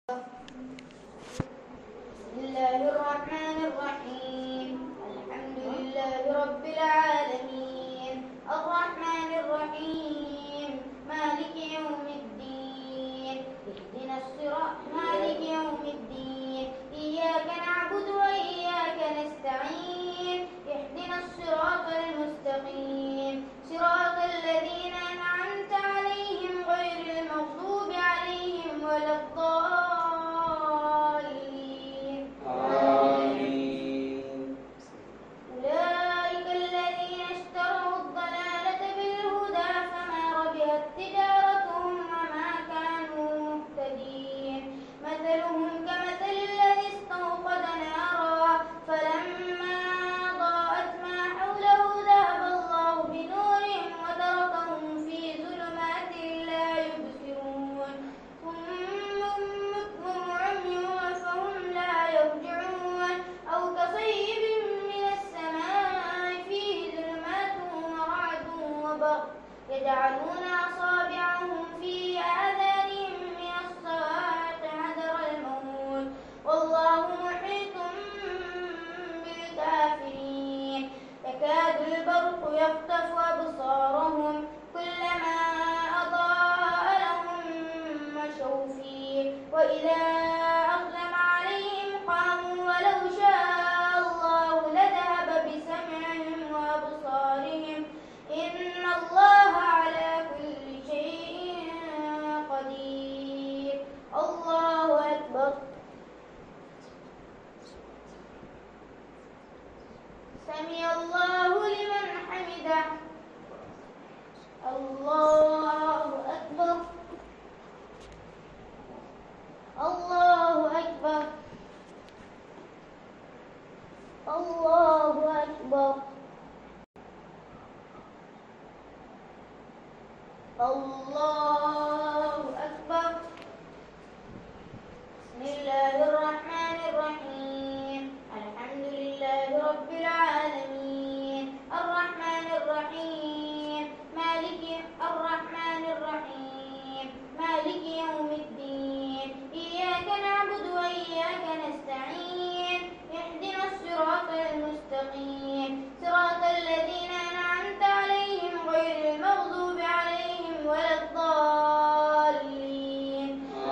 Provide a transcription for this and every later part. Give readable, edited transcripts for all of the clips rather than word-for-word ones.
بسم الله الرحمن الرحيم. الحمد لله رب العالمين الرحمن الرحيم مالك يوم الدين اهدنا الصراط مالك يوم الدين إياك نعبد وإياك نستعين اهدنا الصراط المستقيم صراط الذين أنعمت عليهم غير المغضوب عليهم ولا الضالين. أولئك الذين اشتروا الضلالة بالهدى فما ربحت تجارتهم وما كانوا مهتدين. مثلهم كمثل الذي استوقد نارا فلما أضاءت ما حوله ذهب الله بنورهم وتركهم في ظلمات لا يبصرون صم بكم عمي فهم لا يرجعون أو كصيب من السماء فيه ظلمات ورعد وبرق يجعلون أصابعهم في آذانهم من الصواعق حذر الموت والله محيط بالكافرين. يكاد البرق يخطف أبصارهم كلما أضاء لهم مشوا فيه وإذا أظلم عليهم قاموا ولو شاء الله لذهب بسمعهم وأبصارهم إن الله على كل شيء قدير. الله أكبر. سمع الله لمن حمده. الله أكبر. الله أكبر. الله أكبر. الله أكبر. بسم الله الرحمن الرحيم الحمد لله رب العالمين الرحمن الرحيم مالك يوم الدين إياك نعبد وإياك نستعين اهدنا الصراط المستقيم صراط الذين أنعمت عليهم غير المغضوب عليهم ولا الضالين.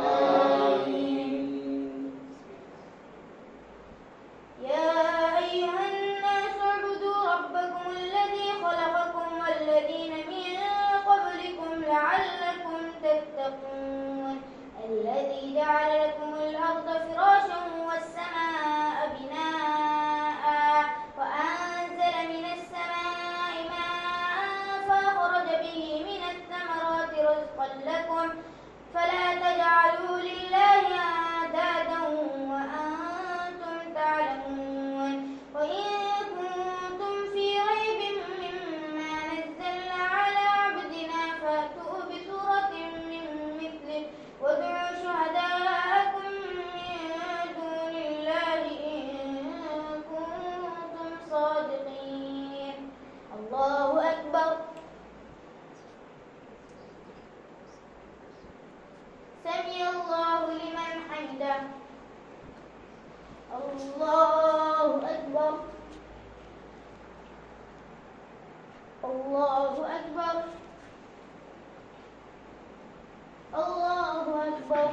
يا أيها الناس اعبدوا ربكم الذي خلقكم والذين من قبلكم لعلكم تتقون الذي جعل لكم الأرض فراشا والسماء بناء وأنزل من السماء ماء فأخرج به من الثمرات رزقا لكم فلا تجعلوا لله أندادا وأنتم تعلمون. وإن كنتم في ريب مما نزلنا على عبدنا فأتوا بسورة من مثله وادعوا شهداءكم من دون الله إن كنتم صادقين. الله أكبر. سمع الله لمن حمده. الله أكبر. الله أكبر. الله أكبر.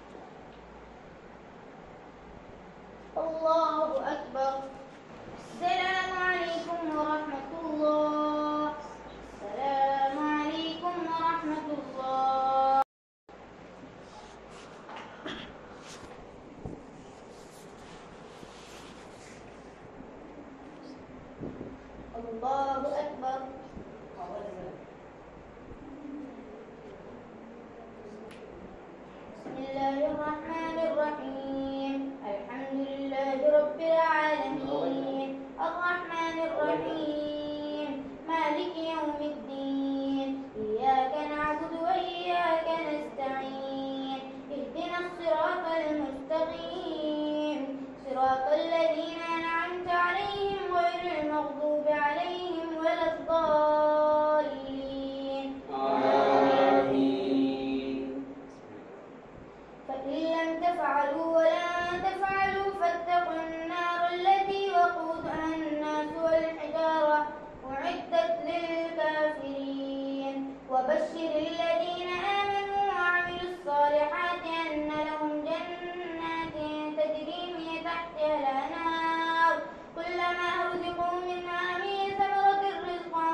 الله أكبر. السلام عليكم ورحمة الله. السلام عليكم ورحمة الله. الله أكبر. بسم الله الرحمن الرحيم الحمد لله رب العالمين تفعلوا ولن تفعلوا فاتقوا النار التي وقودها الناس والحجارة أعدت للكافرين وبشر الذين آمنوا وعملوا الصالحات أن لهم جنات تجري من تحتها الأنهار كلما رزقوا منها من ثمرة رزقا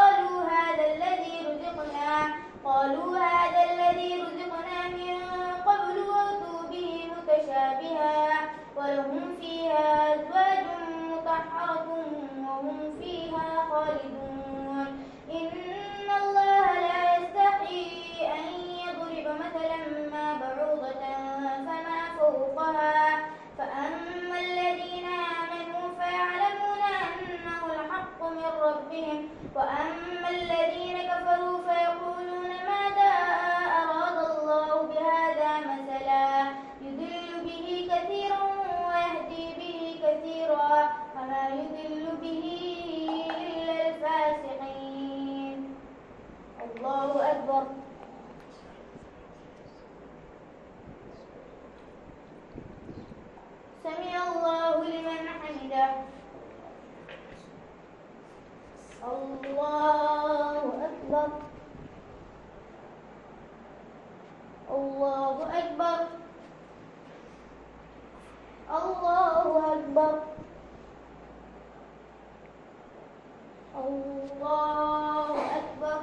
قالوا هذا الذي رزقنا من قبل وأتوا به متشابها ولهم فيها أزواج مطهرة وهم فيها خالدون إن الله لا يستحيي أن يضرب مثلا ما بعوضة فما فوقها فأما الذين آمنوا فيعلمون أنه الحق من ربهم وأما الذين كفروا فيقولون ماذا أراد الله بهذا مثلا يضل به كثيرا ويهدي به كثيرا وما يضل به إلا الفاسقين. الله أكبر. سمع الله لمن حمده. الله أكبر. الله أكبر. الله أكبر. الله أكبر.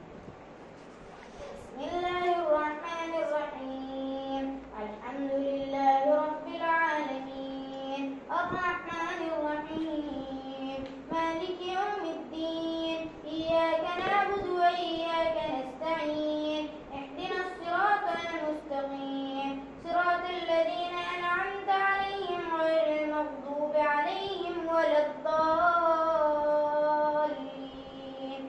بسم الله الرحمن الرحيم الحمد لله رب العالمين الرحمن الرحيم مالك يوم الدين إياك نعبد وإياك نستعين اهدنا الصراط المستقيم صراط الذين أنعمت عليهم غير المغضوب عليهم ولا الضالين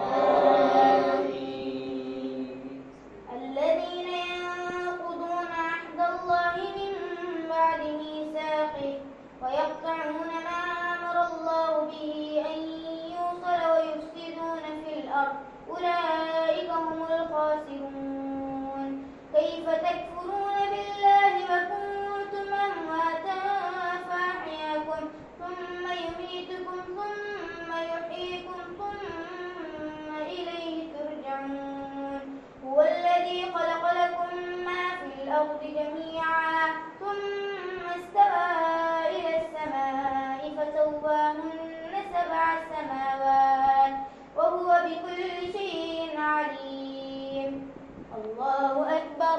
الذين ينقضون عهد الله من بعد ميثاقه ويقطعون ما أمر الله به أن يوصل ويفسدون في الأرض أولئك هم الخاسرون كيف تكفرون بالله وكنتم أمواتا فأحياكم ثم يميتكم ثم يحييكم ثم إليه ترجعون هو الذي خلق لكم ما في الأرض جميعا ثم استوى إلى السماء فسواهن سبع سماوات وهو بكل شيء عليم. الله أكبر.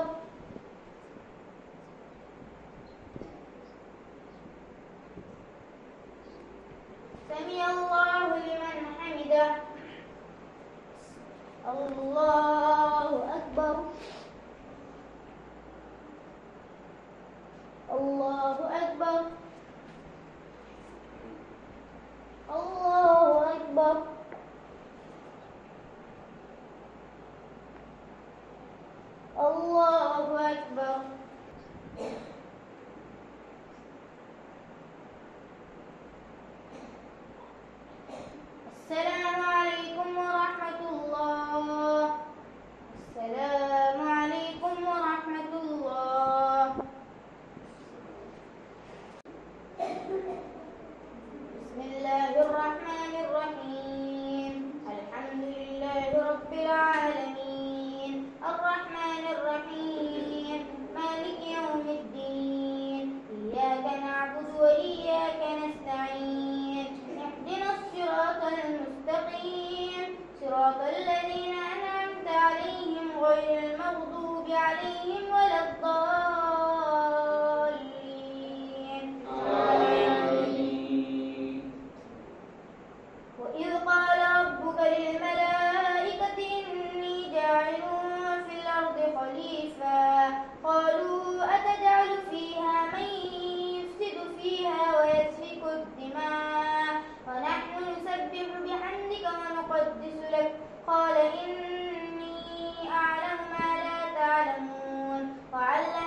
سمع الله لمن حمده. الله أكبر. الله أكبر. الله أكبر. الله أكبر. السلام عليكم ورحمة الله. السلام عليكم ورحمة الله. بسم الله الرحمن الرحيم الحمد لله رب العالمين الرحمن الرحيم مالك يوم الدين إياك نعبد وإياك نستعين اهدنا الصراط المستقيم صراط الذين أنعمت عليهم غير المغضوب عليهم ولا الضالين. وإذ قال ربك للملائكة إني جاعل في الأرض خليفة قالوا أتجعل فيها من يفسد فيها ويسفك الدماء ونحن نسبح بحمدك ونقدس لك قال إني أعلم ما لا تعلمون وعلم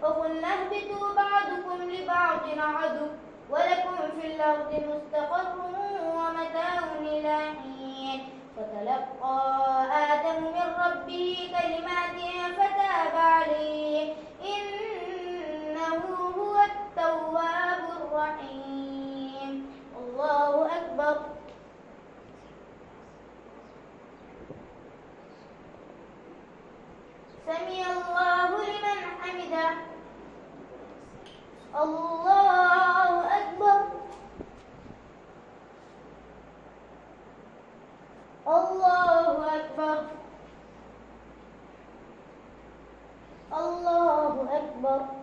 وقلنا اهبطوا بعضكم لبعض عدو ولكم في الأرض مستقر ومتاع إلى حين فتلقى آدم من ربه كلمات فتاب عليه إنه هو التواب الرحيم. الله أكبر. سمع الله لمن حمده. الله أكبر. الله أكبر. الله أكبر.